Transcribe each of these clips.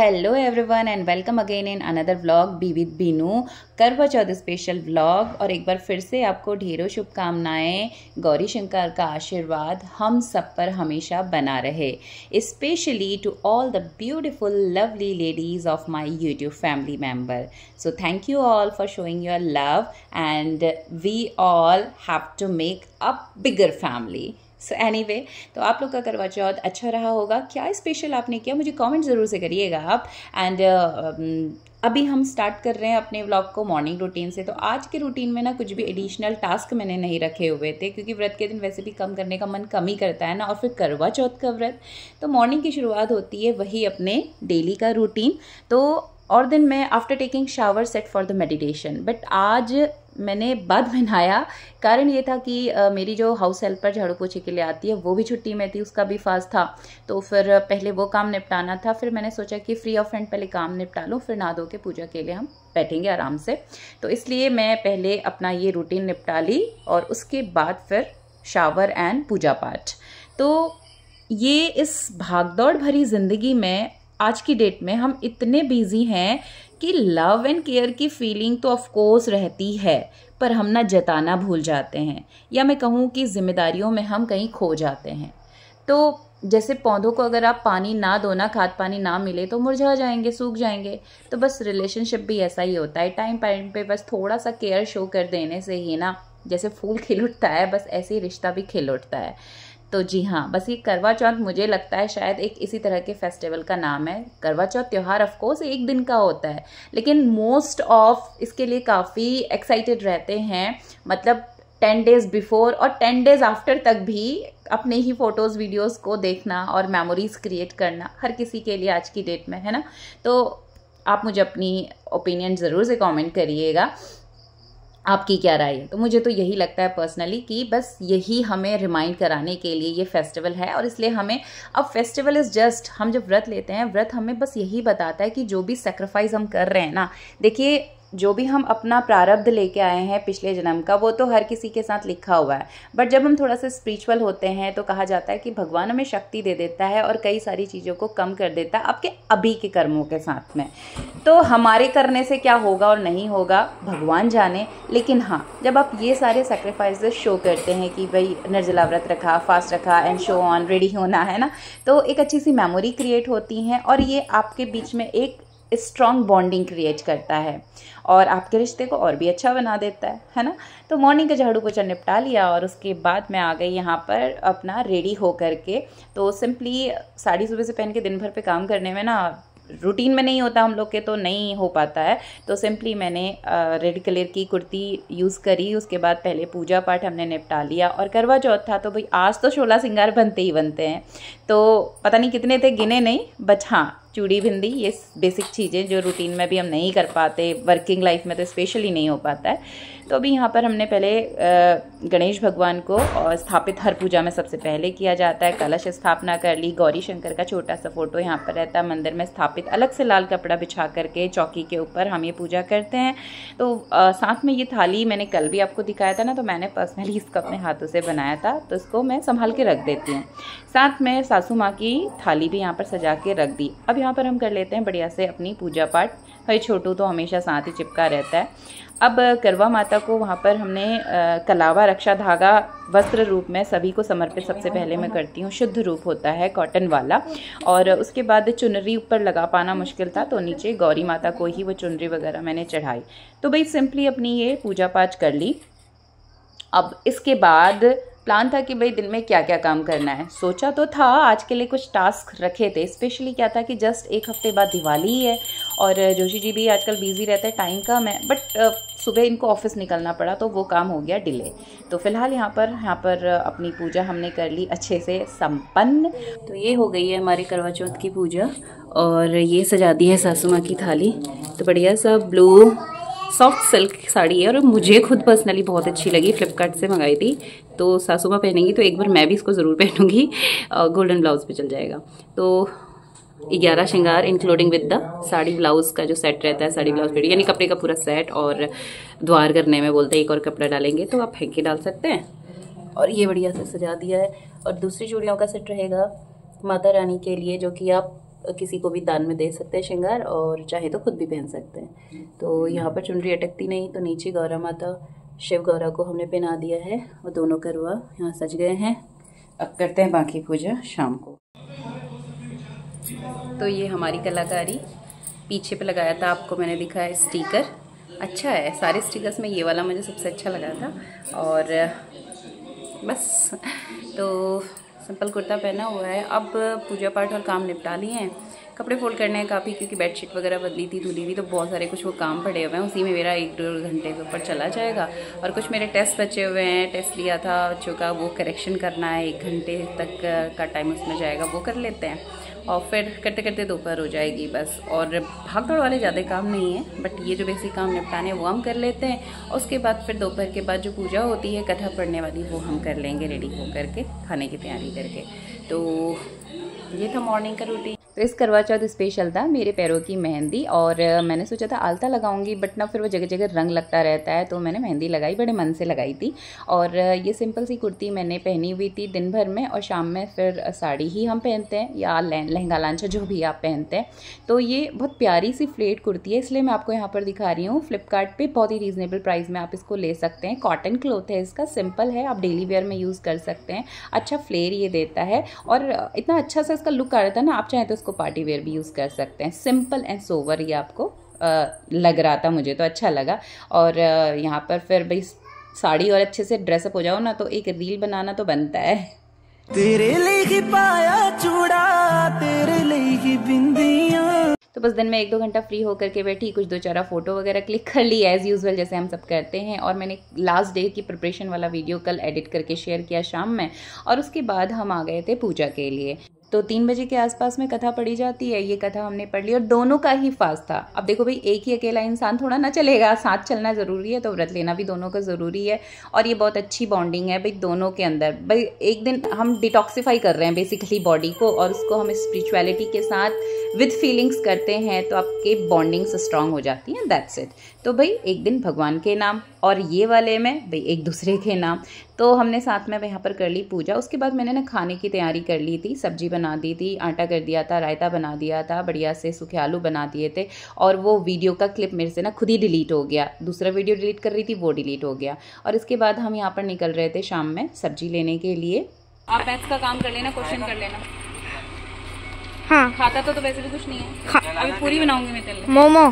Hello everyone and welcome again in another vlog be with Binu Karva Chauth special vlog. और एक बार फिर से आपको ढेरों शुभकामनाएं। गौरी शंकर का आशीर्वाद हम सब पर हमेशा बना रहे, specially to all the beautiful lovely ladies of my YouTube family member. So thank you all for showing your love and we all have to make a bigger family. So anyway, तो आप लोग का करवा चौथ अच्छा रहा होगा। क्या special आपने किया मुझे कमेंट ज़रूर से करिएगा आप। एंड अभी हम स्टार्ट कर रहे हैं अपने व्लॉग को मॉर्निंग रूटीन से। तो आज के रूटीन में ना कुछ भी एडिशनल टास्क मैंने नहीं रखे हुए थे, क्योंकि व्रत के दिन वैसे भी कम करने का मन कम ही करता है ना, और फिर करवा चौथ का व्रत तो मॉर्निंग की शुरुआत होती है वही अपने डेली का रूटीन। तो और दिन मैं after taking shower set for the meditation, but आज मैंने बाद में नहाया। कारण ये था कि मेरी जो हाउस हेल्पर झाड़ू पोछे के लिए आती है वो भी छुट्टी में थी, उसका भी फास्ट था, तो फिर पहले वो काम निपटाना था। फिर मैंने सोचा कि फ्री ऑफ हैंड पहले काम निपटा लूँ, फिर नहा धो के पूजा के लिए हम बैठेंगे आराम से। तो इसलिए मैं पहले अपना ये रूटीन निपटा ली और उसके बाद फिर शावर एंड पूजा पाठ। तो ये इस भागदौड़ भरी ज़िंदगी में आज की डेट में हम इतने बिजी हैं कि लव एंड केयर की फीलिंग तो ऑफ कोर्स रहती है, पर हम ना जताना भूल जाते हैं, या मैं कहूँ कि जिम्मेदारियों में हम कहीं खो जाते हैं। तो जैसे पौधों को अगर आप पानी ना दो ना, खाद पानी ना मिले तो मुरझा जाएंगे, सूख जाएंगे। तो बस रिलेशनशिप भी ऐसा ही होता है, टाइम पे बस थोड़ा सा केयर शो कर देने से ही ना, जैसे फूल खिल उठता है बस ऐसे ही रिश्ता भी खिल उठता है। तो जी हाँ, बस ये करवा चौथ मुझे लगता है शायद एक इसी तरह के फेस्टिवल का नाम है। करवा चौथ त्यौहार ऑफ कोर्स एक दिन का होता है, लेकिन मोस्ट ऑफ इसके लिए काफ़ी एक्साइटेड रहते हैं। मतलब 10 डेज़ बिफोर और 10 डेज़ आफ्टर तक भी अपने ही फ़ोटोज़ वीडियोज़ को देखना और मेमोरीज़ क्रिएट करना हर किसी के लिए आज की डेट में है ना। तो आप मुझे अपनी ओपिनियन ज़रूर से कॉमेंट करिएगा, आपकी क्या राय है। तो मुझे तो यही लगता है पर्सनली कि बस यही हमें रिमाइंड कराने के लिए ये फेस्टिवल है। और इसलिए हमें अब फेस्टिवल इज़ जस्ट, हम जब व्रत लेते हैं, व्रत हमें बस यही बताता है कि जो भी सेक्रीफाइस हम कर रहे हैं ना, देखिए जो भी हम अपना प्रारब्ध लेके आए हैं पिछले जन्म का, वो तो हर किसी के साथ लिखा हुआ है। बट जब हम थोड़ा सा स्पिरिचुअल होते हैं तो कहा जाता है कि भगवान हमें शक्ति दे देता है और कई सारी चीज़ों को कम कर देता है आपके अभी के कर्मों के साथ में। तो हमारे करने से क्या होगा और नहीं होगा भगवान जाने, लेकिन हाँ, जब आप ये सारे सेक्रीफाइसेस शो करते हैं कि भाई निर्जला व्रत रखा, फास्ट रखा एंड शो ऑन, रेडी होना है ना, तो एक अच्छी सी मेमोरी क्रिएट होती हैं और ये आपके बीच में एक स्ट्रॉन्ग बॉन्डिंग क्रिएट करता है और आपके रिश्ते को और भी अच्छा बना देता है ना। तो मॉर्निंग का झाड़ू पोछा निपटा लिया और उसके बाद मैं आ गई यहाँ पर अपना रेडी हो करके। तो सिंपली साड़ी सुबह से पहन के दिन भर पे काम करने में ना, रूटीन में नहीं होता हम लोग के, तो नहीं हो पाता है। तो सिंपली मैंने रेड कलर की कुर्ती यूज़ करी। उसके बाद पहले पूजा पाठ हमने निपटा लिया और करवा चौथ था तो भाई आज तो 16 श्रृंगार बनते ही बनते हैं। तो पता नहीं कितने थे, गिने नहीं, बट हाँ चूड़ी बिंदी ये बेसिक चीज़ें जो रूटीन में भी हम नहीं कर पाते, वर्किंग लाइफ में तो स्पेशली नहीं हो पाता है। तो अभी यहाँ पर हमने पहले गणेश भगवान को स्थापित हर पूजा में सबसे पहले किया जाता है, कलश स्थापना कर ली। गौरी शंकर का छोटा सा फोटो यहाँ पर रहता है मंदिर में स्थापित, अलग से लाल कपड़ा बिछा करके चौकी के ऊपर हम ये पूजा करते हैं। तो साथ में ये थाली मैंने कल भी आपको दिखाया था ना, तो मैंने पर्सनली इसको अपने हाथों से बनाया था, तो इसको मैं संभाल के रख देती हूँ। साथ में सासू माँ की थाली भी यहाँ पर सजा के रख दी। अब यहाँ पर हम कर लेते हैं बढ़िया से अपनी पूजा पाठ। भाई छोटू तो हमेशा साथ ही चिपका रहता है। अब करवा माता को वहाँ पर हमने कलावा रक्षा धागा वस्त्र रूप में सभी को समर्पित सबसे पहले मैं करती हूँ। शुद्ध रूप होता है कॉटन वाला। और उसके बाद चुनरी ऊपर लगा पाना मुश्किल था, तो नीचे गौरी माता को ही वो चुनरी वगैरह मैंने चढ़ाई। तो भाई सिंपली अपनी ये पूजा पाठ कर ली। अब इसके बाद प्लान था कि भाई दिन में क्या क्या काम करना है। सोचा तो था आज के लिए कुछ टास्क रखे थे, स्पेशली क्या था कि जस्ट एक हफ्ते बाद दिवाली ही है और जोशी जी भी आजकल बिजी रहते हैं, टाइम कम है। बट सुबह इनको ऑफिस निकलना पड़ा तो वो काम हो गया डिले। तो फिलहाल यहाँ पर अपनी पूजा हमने कर ली अच्छे से संपन्न। तो ये हो गई है हमारी करवा चौथ की पूजा और ये सजा दी है सासू माँ की थाली। तो बढ़िया सा ब्लू सॉफ्ट सिल्क साड़ी है और मुझे खुद पर्सनली बहुत अच्छी लगी, फ्लिपकार्ट से मंगाई थी। तो सासू माँ पहनेंगी तो एक बार मैं भी इसको ज़रूर पहनूंगी, गोल्डन ब्लाउज पे चल जाएगा। तो 11 श्रृंगार including with the sari blouse का जो सेट रहता है, साड़ी ब्लाउज पेटी यानी कपड़े का पूरा सेट। और द्वार करने में बोलते हैं एक और कपड़ा डालेंगे तो आप फेंक के डाल सकते हैं। और ये बढ़िया से सजा दिया है। और दूसरी चूड़ियों का सेट रहेगा माता रानी के लिए, जो कि आप किसी को भी दान में दे सकते हैं श्रृंगार, और चाहे तो खुद भी पहन सकते हैं। तो यहाँ पर चुनरी अटकती नहीं, तो नीचे गौरा माता शिव गौरा को हमने पहना दिया है और दोनों करवा यहाँ सज गए हैं। अब करते हैं बाकी पूजा शाम को। तो ये हमारी कलाकारी पीछे पे लगाया था, आपको मैंने दिखाया स्टिकर, अच्छा है। सारे स्टिकर्स में ये वाला मुझे सबसे अच्छा लगा था। और बस तो सिंपल कुर्ता पहना हुआ है। अब पूजा पाठ और काम निपटा लिए हैं, कपड़े फोल्ड करने हैं काफ़ी, क्योंकि बेडशीट वगैरह बदली थी, धुली थी, तो बहुत सारे कुछ वो काम पड़े हुए हैं। उसी में मेरा 1-1.5 घंटे के ऊपर चला जाएगा। और कुछ मेरे टेस्ट बचे हुए हैं, टेस्ट लिया था बच्चों का, वो करेक्शन करना है, 1 घंटे तक का टाइम उसमें जाएगा, वो कर लेते हैं। और फिर करते करते दोपहर हो जाएगी बस। और भाग दौड़ वाले ज़्यादा काम नहीं है, बट ये जो बेसिक काम निपटाने वो हम कर लेते हैं। उसके बाद फिर दोपहर के बाद जो पूजा होती है कथा पढ़ने वाली, वो हम कर लेंगे रेडी हो करके, खाने की तैयारी करके। तो ये था मॉर्निंग का रूटीन। तो इस करवा चौथ स्पेशल था मेरे पैरों की मेहंदी, और मैंने सोचा था आलता लगाऊंगी, बट ना फिर वो जगह जगह रंग लगता रहता है, तो मैंने मेहंदी लगाई, बड़े मन से लगाई थी। और ये सिंपल सी कुर्ती मैंने पहनी हुई थी दिन भर में, और शाम में फिर साड़ी ही हम पहनते हैं या लहंगा लांचा जो भी आप पहनते हैं। तो ये बहुत प्यारी सी फ्लेट कुर्ती है, इसलिए मैं आपको यहाँ पर दिखा रही हूँ। फ्लिपकार्ट पर बहुत ही रीज़नेबल प्राइस में आप इसको ले सकते हैं। कॉटन क्लॉथ है इसका, सिंपल है, आप डेली वेयर में यूज़ कर सकते हैं। अच्छा फ्लेयर ये देता है, और इतना अच्छा सा इसका लुक आ रहा था ना, आप चाहें तो इसको पार्टी वेयर भी यूज़ कर सकते हैं। सिंपल एंड सोवर ये आपको लग रहा था, मुझे तो अच्छा लगा। और यहाँ पर फिर भाई साड़ी और अच्छे से ड्रेसअप हो जाओ ना, तो एक रील बनाना तो बनता है। तेरे लिए पाया चूड़ा, तेरे लिए बिंदियां। तो बस दिन में 1-2 घंटा फ्री होकर के बैठी, कुछ 2-4 फोटो वगैरह क्लिक कर ली एज़ यूजुअल, जैसे हम सब करते हैं। और मैंने लास्ट डे की प्रिपरेशन वाला वीडियो कल एडिट करके शेयर किया शाम में, और उसके बाद हम आ गए थे पूजा के लिए। तो 3 बजे के आसपास में कथा पढ़ी जाती है, ये कथा हमने पढ़ ली, और दोनों का ही फास्ट था। अब देखो भाई, एक ही अकेला इंसान थोड़ा ना चलेगा, साथ चलना ज़रूरी है, तो व्रत लेना भी दोनों का ज़रूरी है। और ये बहुत अच्छी बॉन्डिंग है भाई दोनों के अंदर। भाई एक दिन हम डिटॉक्सीफाई कर रहे हैं बेसिकली बॉडी को, और उसको हम स्पिरिचुअलिटी के साथ विद फीलिंग्स करते हैं, तो आपके बॉन्डिंग्स स्ट्रांग हो जाती हैं, दैट्स इट। तो भाई एक दिन भगवान के नाम, और ये वाले में भाई एक दूसरे के नाम। तो हमने साथ में यहाँ पर कर ली पूजा। उसके बाद मैंने ना खाने की तैयारी कर ली थी, सब्जी बना दी थी, आटा कर दिया था, रायता बना दिया था, बढ़िया से सूखे आलू बना दिए थे। और वो वीडियो का क्लिप मेरे से ना खुद ही डिलीट हो गया, दूसरा वीडियो डिलीट कर रही थी, वो डिलीट हो गया। और इसके बाद हम यहाँ पर निकल रहे थे शाम में सब्जी लेने के लिए। आप मैथ्स का काम कर लेना, क्वेश्चन कर लेना। हाँ, खाता तो वैसे भी कुछ नहीं है। अभी पूरी बनाऊंगी मैं तेल मोमो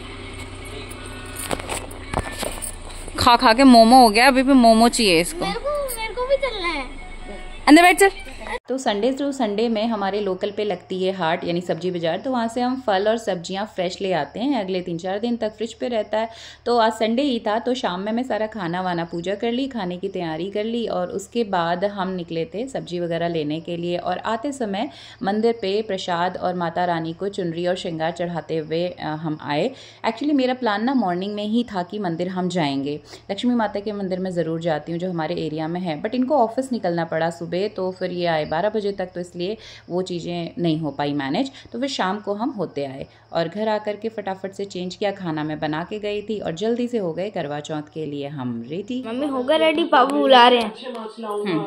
खा खा के मोमो हो गया, अभी भी मोमो चाहिए इसको। मेरे को भी चलना है, अंदर बैठ चल। तो संडे टू संडे में हमारे लोकल पे लगती है हाट, यानी सब्जी बाजार, तो वहाँ से हम फल और सब्जियाँ फ्रेश ले आते हैं, अगले 3-4 दिन तक फ्रिज पे रहता है। तो आज संडे ही था, तो शाम में मैं सारा खाना वाना पूजा कर ली, खाने की तैयारी कर ली, और उसके बाद हम निकले थे सब्जी वगैरह लेने के लिए। और आते समय मंदिर पे प्रसाद और माता रानी को चुनरी और श्रृंगार चढ़ाते हुए हम आए। एक्चुअली मेरा प्लान ना मॉर्निंग में ही था कि मंदिर हम जाएंगे, लक्ष्मी माता के मंदिर में ज़रूर जाती हूँ जो हमारे एरिया में है, बट इनको ऑफिस निकलना पड़ा सुबह, तो फिर ये आए 12 बजे तक, तो इसलिए वो चीज़ें नहीं हो पाई मैनेज। तो फिर शाम को हम होते आए, और घर आकर के फटाफट से चेंज किया, खाना मैं बना के गई थी, और जल्दी से हो गए करवा चौथ के लिए हम रेडी। मम्मी हो गए रेडी, बाबू बुला रहे हैं।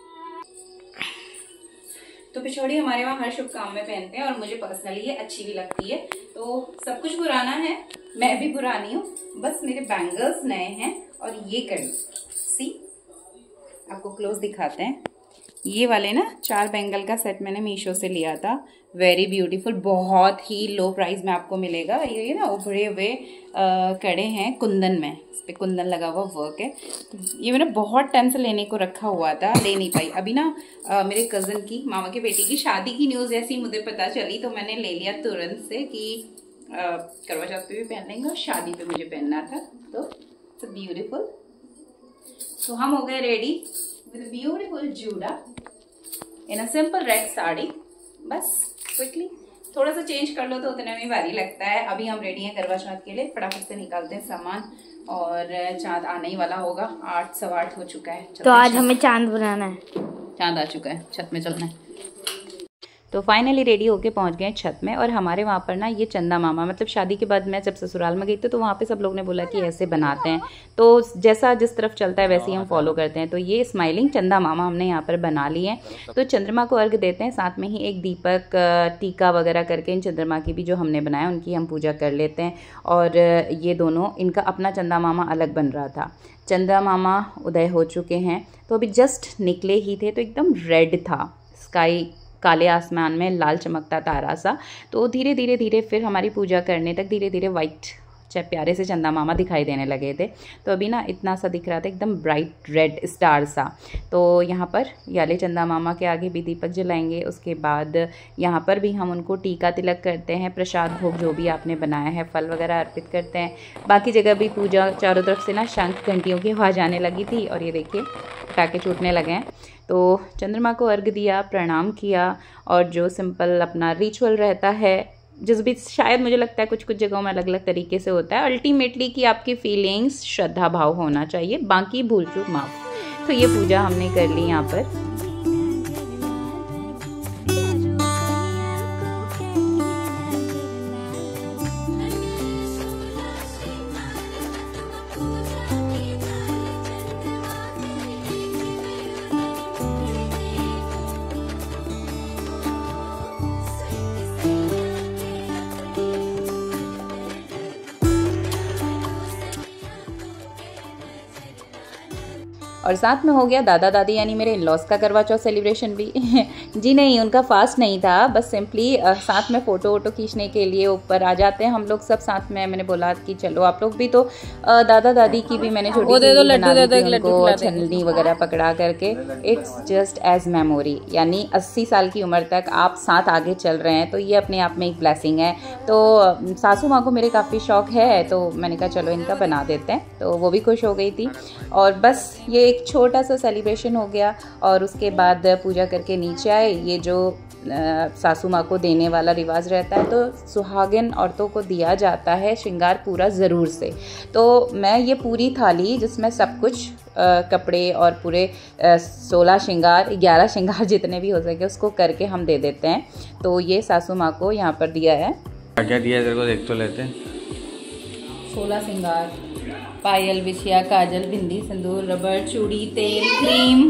तो पिछोड़ी हमारे वहाँ हर शुभ काम में पहनते हैं, और मुझे पर्सनली ये अच्छी भी लगती है। तो सब कुछ पुराना है, मैं भी पुरानी हूँ, बस मेरे बैंगल्स नए हैं। और ये कड़ी सी आपको क्लोज दिखाते हैं, ये वाले ना 4 बैंगल का सेट मैंने मीशो से लिया था, वेरी ब्यूटीफुल, बहुत ही लो प्राइस में आपको मिलेगा। ये ना उभरे हुए कड़े हैं कुंदन में, इस पर कुंदन लगा हुआ वर्क है। तो ये मैंने बहुत टाइम से लेने को रखा हुआ था, ले नहीं पाई। अभी ना मेरे कज़न की, मामा की बेटी की शादी की न्यूज़ ऐसी मुझे पता चली, तो मैंने ले लिया तुरंत से कि करवा चौथ पे भी पहन लेंगे और शादी पे मुझे पहनना था। तो इट्स ब्यूटीफुल। तो हम हो गए ready with a beautiful juda in a simple red sari. बस क्विकली थोड़ा सा चेंज कर लो तो उतने में भारी लगता है। अभी हम रेडी हैं करवा चौथ के लिए, फटाफट से निकालते हैं सामान, और चांद आने ही वाला होगा, 8 सवा 8 हो चुका है। तो आज हमें चांद बनाना है, चांद आ चुका है, छत में चलना है। तो फाइनली रेडी होके पहुंच गए छत में। और हमारे वहाँ पर ना ये चंदा मामा, मतलब शादी के बाद मैं जब ससुराल में गई थी तो वहाँ पे सब लोग ने बोला कि ऐसे बनाते हैं, तो जैसा जिस तरफ चलता है वैसे ही हम फॉलो करते हैं। तो ये स्माइलिंग चंदा मामा हमने यहाँ पर बना लिए हैं। तो चंद्रमा को अर्घ देते हैं, साथ में ही एक दीपक टीका वगैरह करके इन चंद्रमा की भी जो हमने बनाया उनकी हम पूजा कर लेते हैं। और ये दोनों, इनका अपना चंदा मामा अलग बन रहा था। चंद्रा मामा उदय हो चुके हैं, तो अभी जस्ट निकले ही थे, तो एकदम रेड था स्काई, काले आसमान में लाल चमकता तारा सा। तो धीरे धीरे फिर हमारी पूजा करने तक धीरे धीरे वाइट प्यारे से चंदा मामा दिखाई देने लगे थे। तो अभी ना इतना सा दिख रहा था, एकदम ब्राइट रेड स्टार सा। तो यहाँ पर याले चंदा मामा के आगे भी दीपक जलाएंगे। उसके बाद यहाँ पर भी हम उनको टीका तिलक करते हैं, प्रसाद भोग जो भी आपने बनाया है फल वगैरह अर्पित करते हैं। बाकी जगह भी पूजा, चारों तरफ से ना शंख घंटियों की आवाज़ आने लगी थी और ये देखिए पटाखे छूटने लगे हैं। तो चंद्रमा को अर्घ दिया, प्रणाम किया और जो सिंपल अपना रिचुअल रहता है, जिस भी शायद मुझे लगता है कुछ कुछ जगहों में अलग अलग तरीके से होता है, अल्टीमेटली कि आपकी फीलिंग्स श्रद्धा भाव होना चाहिए, बाकी भूल चूक माफ। तो ये पूजा हमने कर ली यहाँ पर। और साथ में हो गया दादा दादी यानी मेरे इन-लॉज का करवा चौथ सेलिब्रेशन भी। जी नहीं, उनका फास्ट नहीं था, बस सिंपली साथ में फ़ोटो वोटो खींचने के लिए ऊपर आ जाते हैं हम लोग सब साथ में। मैंने बोला कि चलो आप लोग भी, तो दादा दादी की भी मैंने छोटी उनको छलनी वगैरह पकड़ा करके, इट्स जस्ट एज मेमोरी। यानी 80 साल की उम्र तक आप साथ आगे चल रहे हैं, तो ये अपने आप में एक ब्लेसिंग है। तो सासू माँ को मेरे काफ़ी शौक है, तो मैंने कहा चलो इनका बना देते हैं, तो वो भी खुश हो गई थी। और बस ये एक छोटा सा सेलिब्रेशन हो गया। और उसके बाद पूजा करके नीचे आए। ये जो सासू माँ को देने वाला रिवाज रहता है, तो सुहागिन औरतों को दिया जाता है श्रृंगार पूरा ज़रूर से। तो मैं ये पूरी थाली जिसमें सब कुछ कपड़े और पूरे 16 श्रृंगार, 11 श्रृंगार जितने भी हो सके उसको करके हम दे देते हैं। तो ये सासू माँ को यहाँ पर दिया है। क्या दिया तेरे को, देख तो लेते हैं। 16 श्रृंगार, पायल, बिछिया, काजल, बिंदी, सिंदूर, रबड़, चूड़ी, तेल, क्रीम,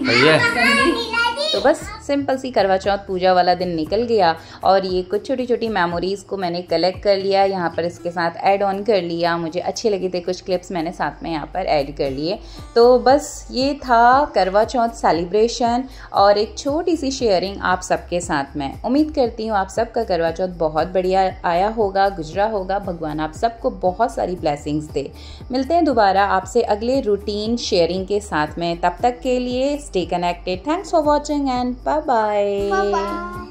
तो बस सिंपल सी करवा चौथ पूजा वाला दिन निकल गया। और ये कुछ छोटी छोटी मेमोरीज़ को मैंने कलेक्ट कर लिया, यहाँ पर इसके साथ ऐड ऑन कर लिया। मुझे अच्छे लगे थे कुछ क्लिप्स, मैंने साथ में यहाँ पर ऐड कर लिए। तो बस ये था करवा चौथ सेलिब्रेशन और एक छोटी सी शेयरिंग आप सबके साथ में। उम्मीद करती हूँ आप सबका करवा चौथ बहुत बढ़िया आया होगा, गुजरा होगा। भगवान आप सबको बहुत सारी ब्लेसिंग्स दे। मिलते हैं दोबारा आपसे अगले रूटीन शेयरिंग के साथ में। तब तक के लिए stay connected. Thanks for watching and bye bye.